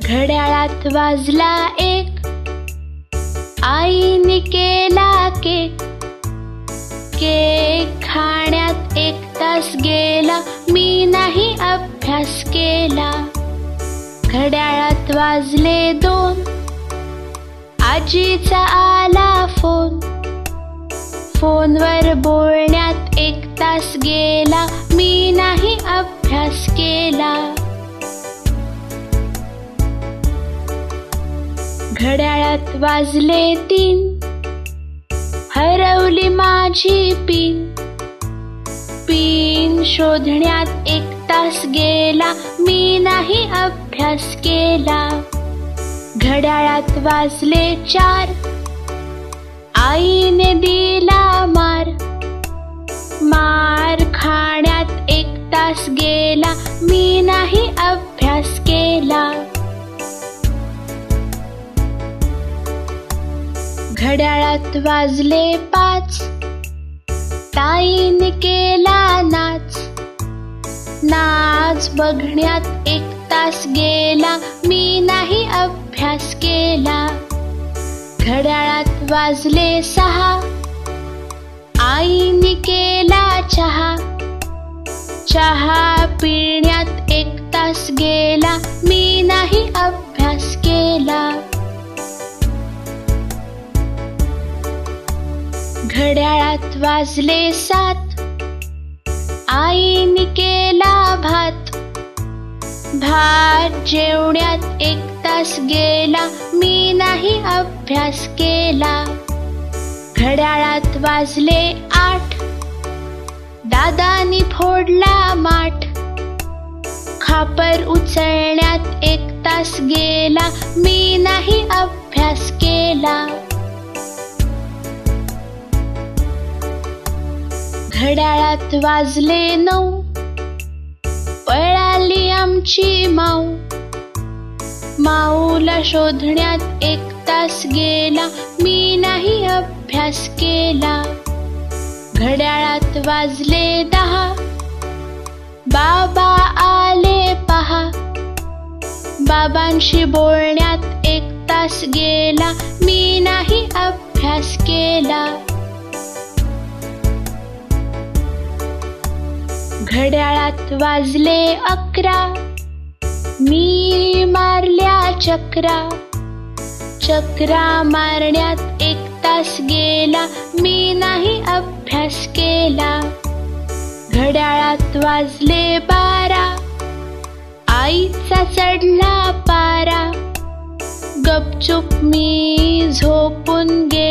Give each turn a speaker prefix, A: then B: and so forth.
A: घड्याळात वाजला एक, आईने केला केक. केक खाण्यात 1 तास गेला, मी नाही अभ्यास केला. घड्याळात वाजले 2, आजीचा आला फोन. फोनवर बोलण्यात 1 तास गेला, मी नाही अभ्यास केला. घड्याळात वाजले 3, हरवली माझी पिन. पिन शोधण्यात 1 तास गेला, मी नाही अभ्यास केला. घड्याळात वाजले 4, आईने दिला मार. मार खाण्यात 1 तास गेला, मी नाही अभ्यास केला. घड्याळात वाजले 5, ताईने केला नाच. नाच बघण्यात 1 तास गेला, मी नाही अभ्यास केला. घड्याळात वाजले 6, आईने केला चहा. चहा पिण्यात 1 तास गेला, मी नाही अभ्यास केला. घड्याळात वाजले 7, आईने केला भात. भात जेवण्यात 1 तास गेला, मी नाही अभ्यास केला. घड्याळात वाजले 8, दादानी फोडला माठ. खापर उचलण्यात 1 तास गेला, मी नाही अभ्यास केला. घड्याळात वाजले 9, पळाली आमची माऊ. माऊला शोधण्यात 1 तास गेला, मी नाही अभ्यास केला. घड्याळात वाजले 10, बाबा आले पहा. बाबांशी बोलण्यात 1 तास गेला, मी नाही अभ्यास केला. घड्याळात वाजले 11, मी मारल्या चक्रा. चक्रा मारण्यात 1 तास गेला, मी नाही अभ्यास केला. घड्याळात वाजले 12, आईचा चढला पारा. गपचूप मी झोपून गेले.